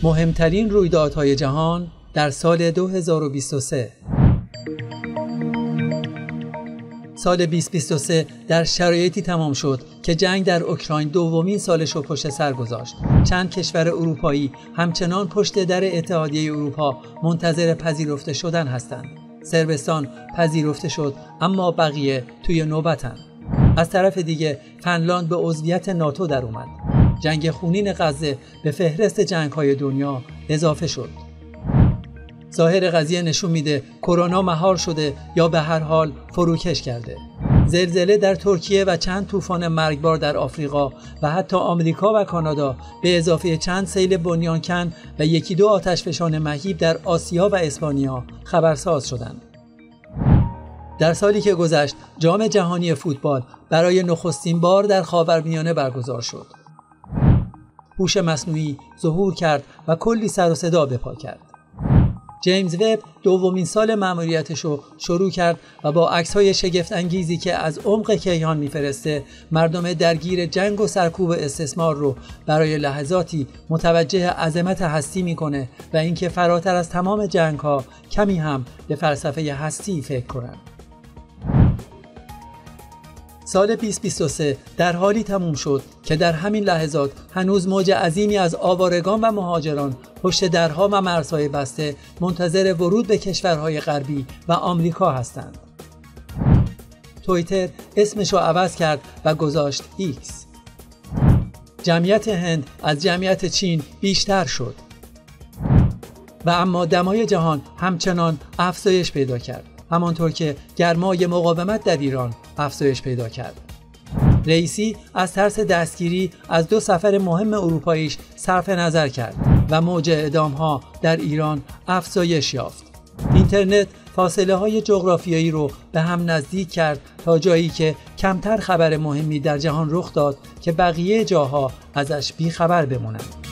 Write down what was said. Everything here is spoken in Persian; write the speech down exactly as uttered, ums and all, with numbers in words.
مهمترین رویدادهای جهان در سال دو هزار و بیست و سه. سال بیست بیست و سه در شرایطی تمام شد که جنگ در اوکراین دومین سالش رو پشت سر گذاشت. چند کشور اروپایی همچنان پشت در اتحادیه اروپا منتظر پذیرفته شدن هستند. صربستان پذیرفته شد، اما بقیه توی نوبتن. از طرف دیگه فنلاند به عضویت ناتو در اومد. جنگ خونین غزه به فهرست جنگ‌های دنیا اضافه شد. ظاهر قضیه نشون میده کرونا مهار شده یا به هر حال فروکش کرده. زلزله در ترکیه و چند طوفان مرگبار در آفریقا و حتی آمریکا و کانادا به اضافه چند سیل بنیانکن و یکی دو آتشفشان مهیب در آسیا و اسپانیا خبرساز شدند. در سالی که گذشت جام جهانی فوتبال برای نخستین بار در خاورمیانه برگزار شد. هوش مصنوعی ظهور کرد و کلی سر و صدا به پا کرد. جیمز وب دومین سال مأموریتش رو شروع کرد و با عکس‌های شگفت انگیزی که از عمق کیهان میفرسته مردم درگیر جنگ و سرکوب استثمار رو برای لحظاتی متوجه عظمت هستی میکنه و اینکه فراتر از تمام جنگ‌ها کمی هم به فلسفه هستی فکر کنند. سال بیست بیست و سه در حالی تموم شد که در همین لحظات هنوز موج عظیمی از آوارگان و مهاجران پشت درها و مرزهای بسته منتظر ورود به کشورهای غربی و آمریکا هستند. توییتر اسمش رو عوض کرد و گذاشت ایکس. جمعیت هند از جمعیت چین بیشتر شد و اما دمای جهان همچنان افزایش پیدا کرد، همانطور که گرمای مقاومت در ایران افزایش پیدا کرد. رئیسی از ترس دستگیری از دو سفر مهم اروپاییش صرف نظر کرد و موج اعدام‌ها در ایران افزایش یافت. اینترنت فاصله های جغرافیایی رو به هم نزدیک کرد تا جایی که کمتر خبر مهمی در جهان رخ داد که بقیه جاها ازش بی خبر بمونند.